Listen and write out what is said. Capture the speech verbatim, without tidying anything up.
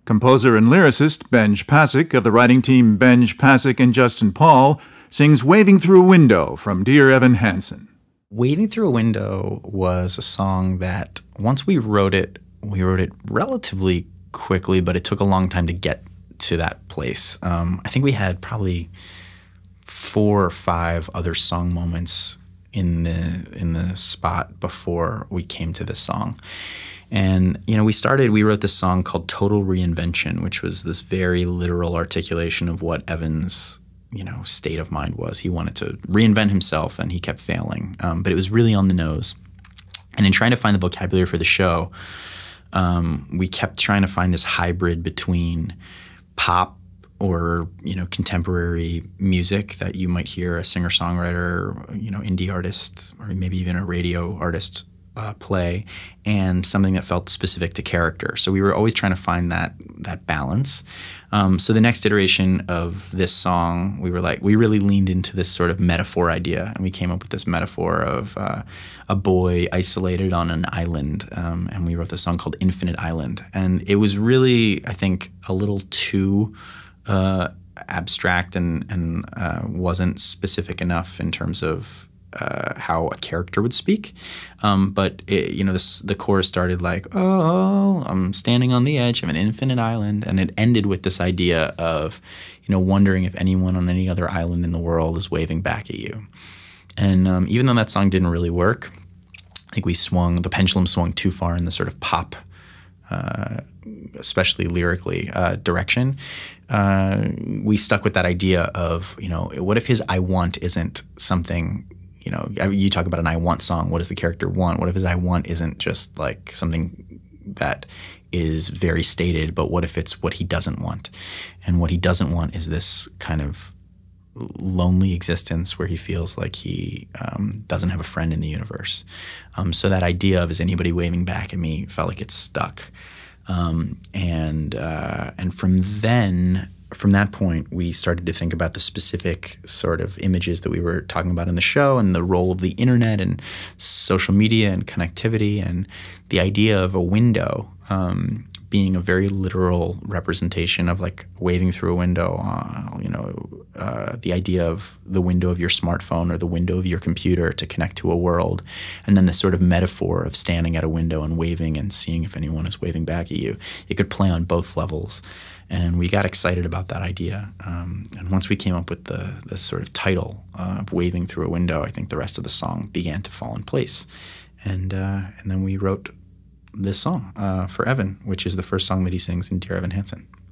Composer and lyricist Benj Pasek of the writing team Benj, Pasek, and Justin Paul sings Waving Through a Window from Dear Evan Hansen. Waving Through a Window was a song that once we wrote it, we wrote it relatively quickly, but it took a long time to get to that place. Um, I think we had probably four or five other song moments in the in the spot before we came to this song. And, you know, we started, we wrote this song called Total Reinvention, which was this very literal articulation of what Evan's, you know, state of mind was. He wanted to reinvent himself and he kept failing. Um, but it was really on the nose. And in trying to find the vocabulary for the show, um, we kept trying to find this hybrid between pop or, you know, contemporary music that you might hear a singer-songwriter, you know, indie artist, or maybe even a radio artist Uh, play, and something that felt specific to character. So we were always trying to find that that balance. Um, so the next iteration of this song, we were like, we really leaned into this sort of metaphor idea, and we came up with this metaphor of uh, a boy isolated on an island, um, and we wrote this song called Infinite Island. And it was really, I think, a little too uh, abstract and, and uh, wasn't specific enough in terms of Uh, how a character would speak, um, but it, you know, this, the chorus started like, "Oh, I'm standing on the edge of an infinite island," and it ended with this idea of, you know, wondering if anyone on any other island in the world is waving back at you. And um, even though that song didn't really work, I think we swung the pendulum swung too far in the sort of pop, uh, especially lyrically, uh, direction. Uh, we stuck with that idea of, you know, what if his "I want" isn't something. You know, you talk about an "I want" song. What does the character want? What if his "I want" isn't just like something that is very stated, but what if it's what he doesn't want? And what he doesn't want is this kind of lonely existence where he feels like he um, doesn't have a friend in the universe. Um, so that idea of "is anybody waving back at me" felt like it's stuck. Um, and uh, and from then. From that point, we started to think about the specific sort of images that we were talking about in the show and the role of the internet and social media and connectivity and the idea of a window um, being a very literal representation of like waving through a window, uh, you know, uh, the idea of the window of your smartphone or the window of your computer to connect to a world, and then the sort of metaphor of standing at a window and waving and seeing if anyone is waving back at you. It could play on both levels. And we got excited about that idea. Um, and once we came up with the, the sort of title uh, of Waving Through a Window, I think the rest of the song began to fall in place. And uh, and then we wrote this song uh, for Evan, which is the first song that he sings in Dear Evan Hansen.